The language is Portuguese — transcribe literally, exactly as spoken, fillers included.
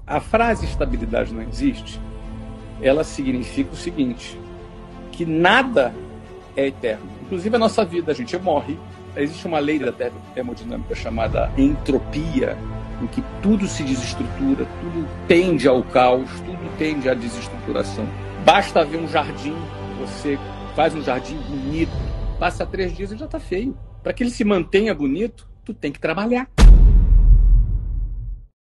A frase estabilidade não existe, ela significa o seguinte, que nada é eterno. Inclusive a nossa vida, a gente morre. Existe uma lei da termodinâmica chamada entropia, em que tudo se desestrutura, tudo tende ao caos, tudo tende à desestruturação. Basta ver um jardim, você faz um jardim bonito, passa três dias e já está feio. Para que ele se mantenha bonito, tu tem que trabalhar.